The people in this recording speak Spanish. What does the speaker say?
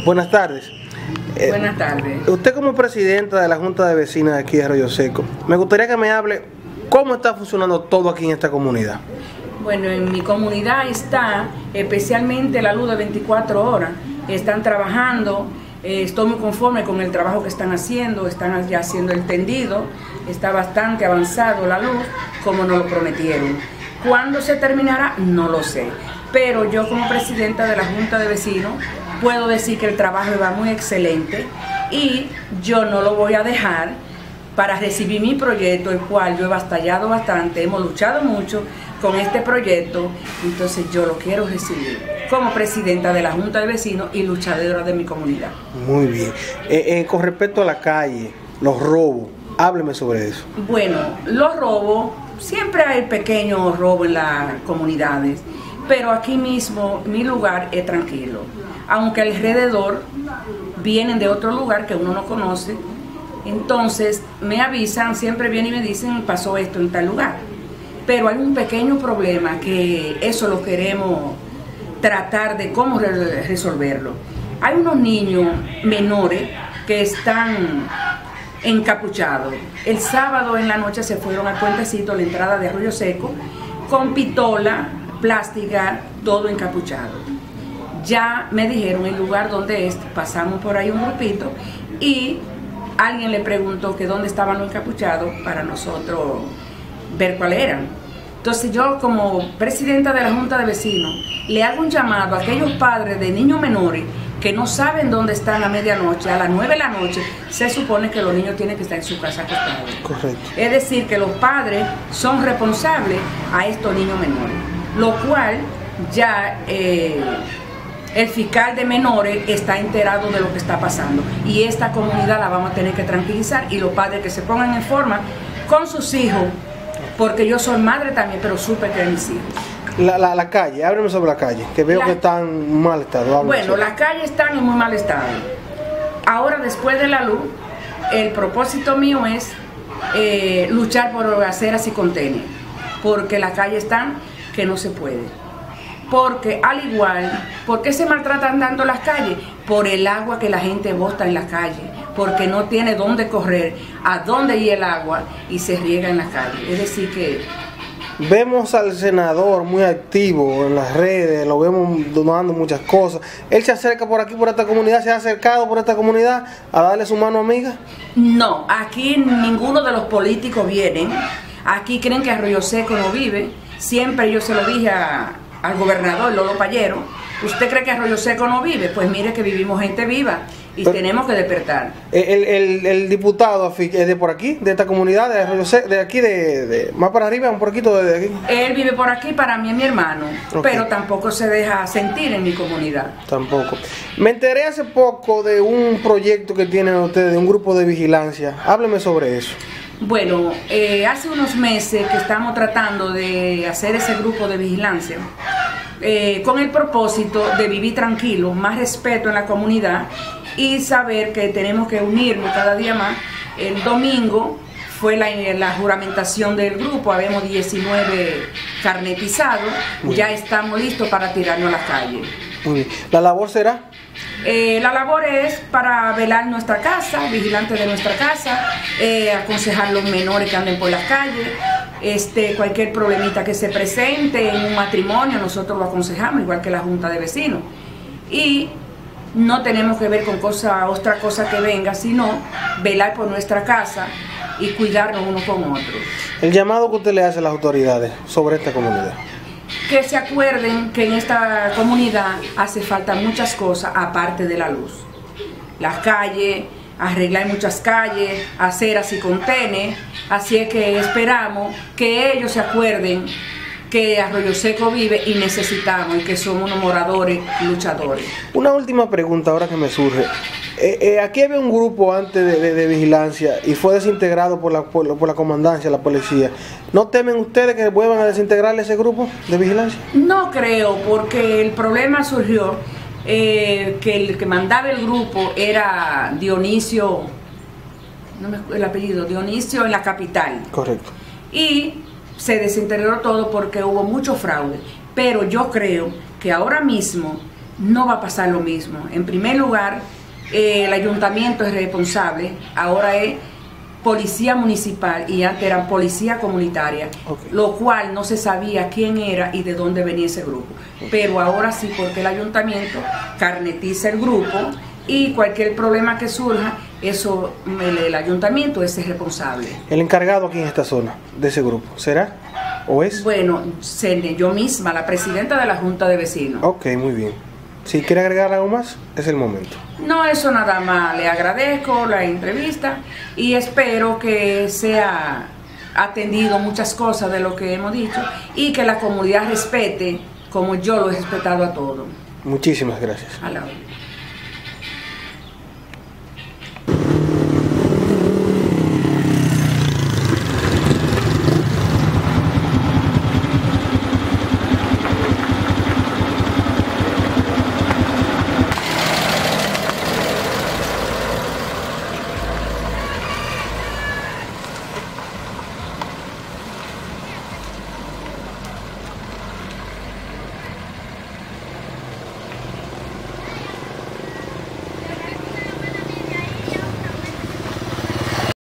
Buenas tardes. Buenas tardes. Usted como presidenta de la Junta de Vecinas de aquí de Arroyo Seco, me gustaría que me hable cómo está funcionando todo aquí en esta comunidad. Bueno, en mi comunidad está especialmente la luz de 24 horas. Están trabajando, estoy muy conforme con el trabajo que están haciendo ya haciendo el tendido, está bastante avanzado la luz, como nos lo prometieron. ¿Cuándo se terminará? No lo sé. Pero yo como presidenta de la Junta de Vecinos puedo decir que el trabajo va muy excelente y yo no lo voy a dejar para recibir mi proyecto, el cual yo he batallado bastante, hemos luchado mucho con este proyecto, entonces yo lo quiero recibir como presidenta de la Junta de Vecinos y luchadora de mi comunidad. Muy bien. Con respecto a la calle, los robos, hábleme sobre eso. Bueno, los robos, siempre hay pequeños robos en las comunidades, pero aquí mismo mi lugar es tranquilo, aunque alrededor vienen de otro lugar que uno no conoce, entonces me avisan, siempre vienen y me dicen pasó esto en tal lugar, pero hay un pequeño problema que eso lo queremos tratar de cómo resolverlo. Hay unos niños menores que están encapuchados. El sábado en la noche se fueron al puentecito, la entrada de Arroyo Seco, con pistola plástica, todo encapuchado. Ya me dijeron el lugar donde es, pasamos por ahí un grupito y alguien le preguntó que dónde estaban los encapuchados para nosotros ver cuáles eran. Entonces yo como presidenta de la Junta de Vecinos le hago un llamado a aquellos padres de niños menores que no saben dónde están a medianoche, a las 9 de la noche, se supone que los niños tienen que estar en su casa acostados. Correcto. Es decir, que los padres son responsables a estos niños menores, lo cual ya el fiscal de menores está enterado de lo que está pasando y esta comunidad la vamos a tener que tranquilizar y los padres que se pongan en forma con sus hijos, porque yo soy madre también, pero supe que mis hijos. La calle, hábleme sobre la calle, que veo que está en mal estado. Bueno, las calles están en muy mal estado. Ahora, después de la luz, el propósito mío es luchar por aceras y contenes, porque las calles están que no se puede. Porque al igual, ¿por qué se maltratan tanto las calles? Por el agua que la gente bota en las calles, porque no tiene dónde correr, a dónde ir el agua y se riega en las calles. Es decir que vemos al senador muy activo en las redes, lo vemos donando muchas cosas. Él se acerca por aquí, por esta comunidad, se ha acercado por esta comunidad a darle su mano amiga. No, aquí ninguno de los políticos vienen. Aquí creen que Arroyo Seco no vive. Siempre yo se lo dije al gobernador Lolo Payero, ¿usted cree que Arroyo Seco no vive? Pues mire que vivimos gente viva y tenemos que despertar. El diputado es de por aquí, de esta comunidad, de Arroyo Seco, de aquí, de más para arriba, un poquito de aquí. Él vive por aquí, para mí es mi hermano, pero tampoco se deja sentir en mi comunidad. Tampoco. Me enteré hace poco de un proyecto que tienen ustedes, de un grupo de vigilancia. Hábleme sobre eso. Bueno, hace unos meses que estamos tratando de hacer ese grupo de vigilancia con el propósito de vivir tranquilo, más respeto en la comunidad y saber que tenemos que unirnos cada día más. El domingo fue la juramentación del grupo, habemos 19 carnetizados, ya estamos listos para tirarnos a la calle. Muy bien. ¿La labor será? La labor es para velar nuestra casa, vigilantes de nuestra casa, aconsejar a los menores que anden por las calles, cualquier problemita que se presente en un matrimonio, nosotros lo aconsejamos, igual que la Junta de Vecinos. Y no tenemos que ver con otra cosa que venga, sino velar por nuestra casa y cuidarnos unos con otros. El llamado que usted le hace a las autoridades sobre esta comunidad. Que se acuerden que en esta comunidad hace falta muchas cosas aparte de la luz. Las calles, arreglar muchas calles, aceras y contenes, así es que esperamos que ellos se acuerden que Arroyo Seco vive y necesitamos y que somos unos moradores y luchadores. Una última pregunta ahora que me surge. Aquí había un grupo antes de vigilancia y fue desintegrado por la comandancia, la policía. ¿No temen ustedes que vuelvan a desintegrar ese grupo de vigilancia? No creo, porque el problema surgió que el que mandaba el grupo era Dionisio, el apellido, Dionisio en la capital. Correcto. Y se desintegró todo porque hubo mucho fraude. Pero yo creo que ahora mismo no va a pasar lo mismo. En primer lugar, el ayuntamiento es responsable, ahora es policía municipal y antes era policía comunitaria, lo cual no se sabía quién era y de dónde venía ese grupo. Pero ahora sí, porque el ayuntamiento carnetiza el grupo y cualquier problema que surja, eso el ayuntamiento es el responsable. ¿El encargado aquí en esta zona de ese grupo será o es? Bueno, yo misma, la presidenta de la Junta de Vecinos. Ok, muy bien. Si quiere agregar algo más, es el momento. No, eso nada más. Le agradezco la entrevista y espero que sea atendido muchas cosas de lo que hemos dicho y que la comunidad respete como yo lo he respetado a todos. Muchísimas gracias. A la orden.